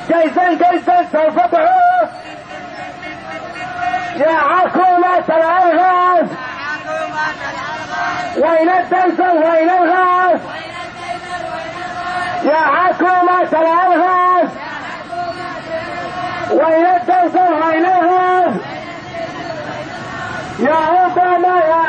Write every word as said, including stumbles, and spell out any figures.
جيزا جيزا سوف تعود يا حكومة الألغاز وين الدوسر وين الغاز يا حكومة الألغاز وين الدوسر وين الغاز يا أوباما يا